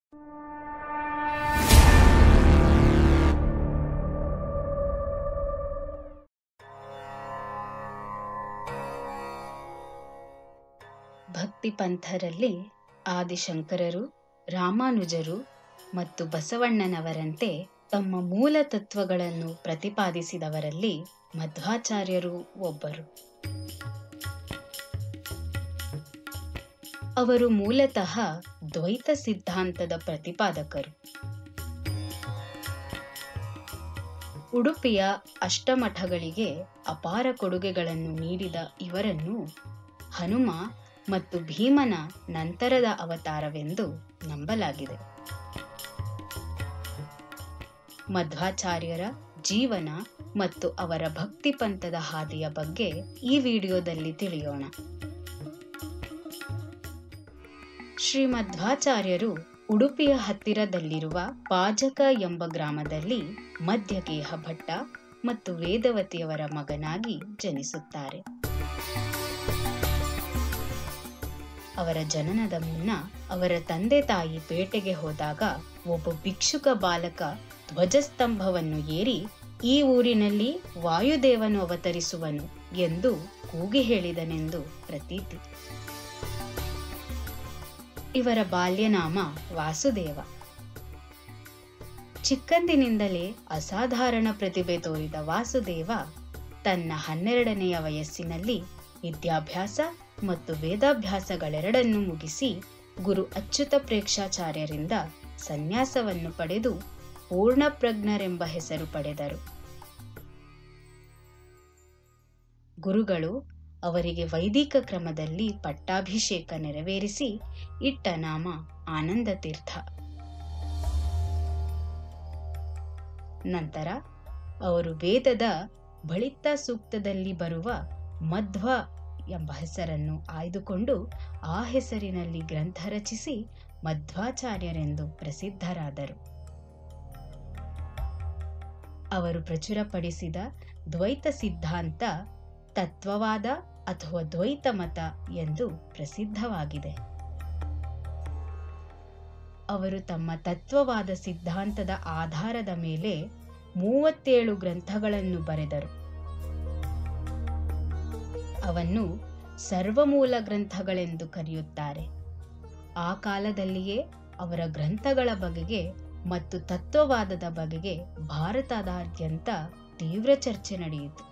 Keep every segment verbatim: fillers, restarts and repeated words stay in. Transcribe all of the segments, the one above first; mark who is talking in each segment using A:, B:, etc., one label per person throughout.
A: ಭಕ್ತಿ ಪಂಥರಲ್ಲಿ ಆದಿಶಂಕರರು, ರಾಮಾನುಜರು ಮತ್ತು ಬಸವಣ್ಣನವರಂತೆ ತಮ್ಮ ಮೂಲ ತತ್ವಗಳನ್ನು ಪ್ರತಿಪಾದಿಸಿದವರಲ್ಲಿ ಮಧ್ವಾಚಾರ್ಯರು ಒಬ್ಬರು. ಅವರು ಮೂಲತಃ ದ್ವೈತ ಸಿದ್ಧಾಂತದ ಪ್ರತಿಪಾದಕರು. ಉಡುಪಿಯ ಅಷ್ಟಮಠಗಳಿಗೆ ಅಪಾರ ಕೊಡುಗೆಗಳನ್ನು ನೀಡಿದ ಇವರನ್ನು ಹನುಮ ಮತ್ತು ಭೀಮನ ನಂತರದ ಅವತಾರವೆಂದು ನಂಬಲಾಗಿದೆ. ಮಧ್ವಾಚಾರ್ಯರ ಜೀವನ ಮತ್ತು ಅವರ ಭಕ್ತಿ ಪಂಥದ ಹಾದಿಯ ಬಗ್ಗೆ ಈ ವಿಡಿಯೋದಲ್ಲಿ ತಿಳಿಯೋಣ. ಶ್ರೀ ಮಧ್ವಾಚಾರ್ಯರು ಉಡುಪಿಯ ಹತ್ತಿರದಲ್ಲಿರುವ ಪಾಜಕ ಎಂಬ ಗ್ರಾಮದಲ್ಲಿ ಮಧ್ಯಗೇಹ ಭಟ್ಟ ಮತ್ತು ವೇದವತಿಯವರ ಮಗನಾಗಿ ಜನಿಸುತ್ತಾರೆ. ಅವರ ಜನನದ ಮುನ್ನ ಅವರ ತಂದೆ ತಾಯಿ ಪೇಟೆಗೆ ಹೋದಾಗ ಒಬ್ಬ ಭಿಕ್ಷುಕ ಬಾಲಕ ಧ್ವಜಸ್ತಂಭವನ್ನು ಏರಿ ಈ ಊರಿನಲ್ಲಿ ವಾಯುದೇವನು ಅವತರಿಸುವನು ಎಂದು ಕೂಗಿ ಹೇಳಿದನೆಂದು ಪ್ರತೀತಿ. ಇವರ ಬಾಲ್ಯನಾಮ ವಾಸುದೇವ. ಚಿಕ್ಕಂದಿನಿಂದಲೇ ಅಸಾಧಾರಣ ಪ್ರತಿಭೆ ತೋರಿದ ವಾಸುದೇವ ತನ್ನ ಹನ್ನೆರಡನೆಯ ವಯಸ್ಸಿನಲ್ಲಿ ವಿದ್ಯಾಭ್ಯಾಸ ಮತ್ತು ವೇದಾಭ್ಯಾಸಗಳೆರಡನ್ನೂ ಮುಗಿಸಿ ಗುರು ಅಚ್ಯುತ ಪ್ರೇಕ್ಷಾಚಾರ್ಯರಿಂದ ಸನ್ಯಾಸವನ್ನು ಪಡೆದು ಪೂರ್ಣಪ್ರಜ್ಞರೆಂಬ ಹೆಸರು ಪಡೆದರು. ಗುರುಗಳು ಅವರಿಗೆ ವೈದಿಕ ಕ್ರಮದಲ್ಲಿ ಪಟ್ಟಾಭಿಷೇಕ ನೆರವೇರಿಸಿ ಇಟ್ಟ ನಾಮ ಆನಂದ ತೀರ್ಥ. ನಂತರ ಅವರು ವೇದದ ಬಳಿತ್ತ ಸೂಕ್ತದಲ್ಲಿ ಬರುವ ಮಧ್ವ ಎಂಬ ಹೆಸರನ್ನು ಆಯ್ದುಕೊಂಡು ಆ ಹೆಸರಿನಲ್ಲಿ ಗ್ರಂಥ ರಚಿಸಿ ಮಧ್ವಾಚಾರ್ಯರೆಂದು ಪ್ರಸಿದ್ಧರಾದರು. ಅವರು ಪ್ರಚುರಪಡಿಸಿದ ದ್ವೈತ ಸಿದ್ಧಾಂತ ತತ್ವವಾದ ಅಥವಾ ದ್ವೈತ ಮತ ಎಂದು ಪ್ರಸಿದ್ಧವಾಗಿದೆ. ಅವರು ತಮ್ಮ ತತ್ವವಾದ ಸಿದ್ಧಾಂತದ ಆಧಾರದ ಮೇಲೆ ಮೂವತ್ತೇಳು ಗ್ರಂಥಗಳನ್ನು ಬರೆದರು. ಅವನ್ನು ಸರ್ವಮೂಲ ಗ್ರಂಥಗಳೆಂದು ಕರೆಯುತ್ತಾರೆ. ಆ ಕಾಲದಲ್ಲಿಯೇ ಅವರ ಗ್ರಂಥಗಳ ಬಗೆಗೆ ಮತ್ತು ತತ್ವವಾದದ ಬಗೆಗೆ ಭಾರತದಾದ್ಯಂತ ತೀವ್ರ ಚರ್ಚೆ ನಡೆಯಿತು.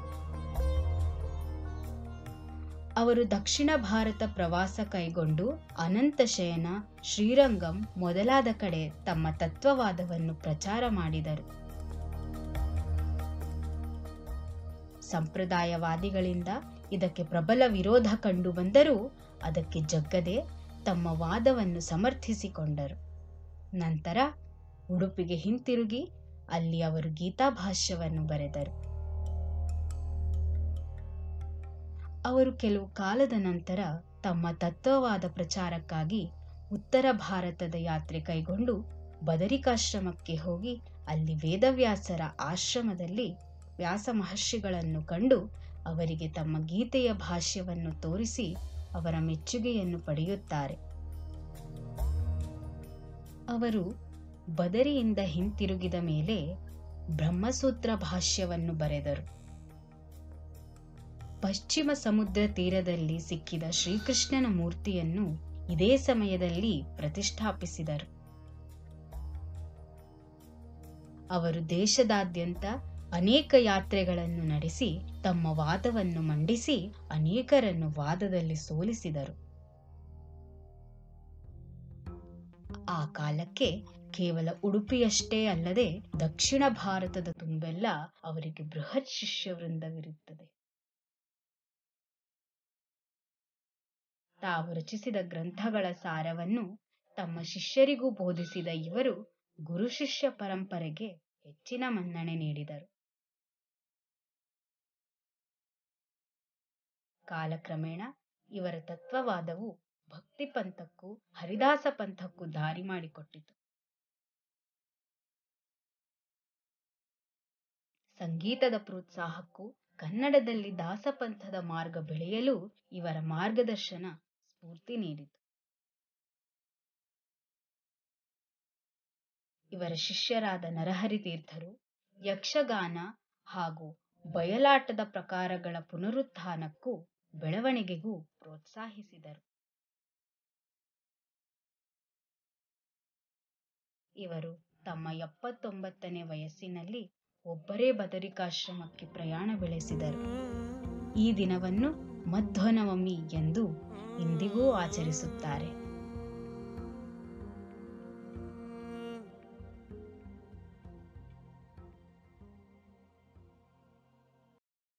A: ಅವರು ದಕ್ಷಿಣ ಭಾರತ ಪ್ರವಾಸ ಕೈಗೊಂಡು ಅನಂತಶಯನ, ಶ್ರೀರಂಗಂ ಮೊದಲಾದ ಕಡೆ ತಮ್ಮ ತತ್ವವಾದವನ್ನು ಪ್ರಚಾರ ಮಾಡಿದರು. ಸಂಪ್ರದಾಯವಾದಿಗಳಿಂದ ಇದಕ್ಕೆ ಪ್ರಬಲ ವಿರೋಧ ಕಂಡು ಬಂದರೂ ಅದಕ್ಕೆ ಜಗ್ಗದೆ ತಮ್ಮ ವಾದವನ್ನು ಸಮರ್ಥಿಸಿಕೊಂಡರು. ನಂತರ ಉಡುಪಿಗೆ ಹಿಂತಿರುಗಿ ಅಲ್ಲಿ ಅವರು ಗೀತಾಭಾಷ್ಯವನ್ನು ಬರೆದರು. ಅವರು ಕೆಲವು ಕಾಲದ ನಂತರ ತಮ್ಮ ತತ್ವವಾದ ಪ್ರಚಾರಕ್ಕಾಗಿ ಉತ್ತರ ಭಾರತದ ಯಾತ್ರೆ ಕೈಗೊಂಡು ಬದರಿಕಾಶ್ರಮಕ್ಕೆ ಹೋಗಿ ಅಲ್ಲಿ ವೇದವ್ಯಾಸರ ಆಶ್ರಮದಲ್ಲಿ ವ್ಯಾಸ ಮಹರ್ಷಿಗಳನ್ನು ಕಂಡು ಅವರಿಗೆ ತಮ್ಮ ಗೀತೆಯ ಭಾಷ್ಯವನ್ನು ತೋರಿಸಿ ಅವರ ಮೆಚ್ಚುಗೆಯನ್ನು ಪಡೆಯುತ್ತಾರೆ. ಅವರು ಬದರಿಯಿಂದ ಹಿಂತಿರುಗಿದ ಮೇಲೆ ಬ್ರಹ್ಮಸೂತ್ರ ಭಾಷ್ಯವನ್ನು ಬರೆದರು. ಪಶ್ಚಿಮ ಸಮುದ್ರ ತೀರದಲ್ಲಿ ಸಿಕ್ಕಿದ ಶ್ರೀಕೃಷ್ಣನ ಮೂರ್ತಿಯನ್ನು ಇದೇ ಸಮಯದಲ್ಲಿ ಪ್ರತಿಷ್ಠಾಪಿಸಿದರು. ಅವರು ದೇಶದಾದ್ಯಂತ ಅನೇಕ ಯಾತ್ರೆಗಳನ್ನು ನಡೆಸಿ ತಮ್ಮ ವಾದವನ್ನು ಮಂಡಿಸಿ ಅನೇಕರನ್ನು ವಾದದಲ್ಲಿ ಸೋಲಿಸಿದರು. ಆ ಕಾಲಕ್ಕೆ ಕೇವಲ ಉಡುಪಿಯಷ್ಟೇ ಅಲ್ಲದೆ ದಕ್ಷಿಣ ಭಾರತದ ತುಂಬೆಲ್ಲ ಅವರಿಗೆ ಬೃಹತ್ ಶಿಷ್ಯವೃಂದವಿರುತ್ತದೆ. ತಾವು ರಚಿಸಿದ ಗ್ರಂಥಗಳ ಸಾರವನ್ನು ತಮ್ಮ ಶಿಷ್ಯರಿಗೂ ಬೋಧಿಸಿದ ಇವರು ಗುರು ಶಿಷ್ಯ ಪರಂಪರೆಗೆ ಹೆಚ್ಚಿನ ಮನ್ನಣೆ ನೀಡಿದರು. ಕಾಲಕ್ರಮೇಣ ಇವರ ತತ್ವವಾದವು ಭಕ್ತಿ ಪಂಥಕ್ಕೂ ಹರಿದಾಸ ಪಂಥಕ್ಕೂ ದಾರಿ ಮಾಡಿಕೊಟ್ಟಿತು. ಸಂಗೀತದ ಪ್ರೋತ್ಸಾಹಕ್ಕೂ ಕನ್ನಡದಲ್ಲಿ ದಾಸಪಂಥದ ಮಾರ್ಗ ಬೆಳೆಯಲು ಇವರ ಮಾರ್ಗದರ್ಶನ ಸ್ಫೂರ್ತಿ ನೀಡಿತು. ಇವರ ಶಿಷ್ಯರಾದ ನರಹರಿ ತೀರ್ಥರು ಯಕ್ಷಗಾನ ಹಾಗೂ ಬಯಲಾಟದ ಪ್ರಕಾರಗಳ ಪುನರುತ್ಥಾನಕ್ಕೂ ಬೆಳವಣಿಗೆಗೂ ಪ್ರೋತ್ಸಾಹಿಸಿದರು. ಇವರು ತಮ್ಮ ಎಪ್ಪತ್ತೊಂಬತ್ತನೇ ವಯಸ್ಸಿನಲ್ಲಿ ಒಬ್ಬರೇ ಬದರಿಕಾಶ್ರಮಕ್ಕೆ ಪ್ರಯಾಣ ಬೆಳೆಸಿದರು. ಈ ದಿನವನ್ನು ಮಧ್ವನವಮಿ ಎಂದು ಇಂದಿಗೂ ಆಚರಿಸುತ್ತಾರೆ.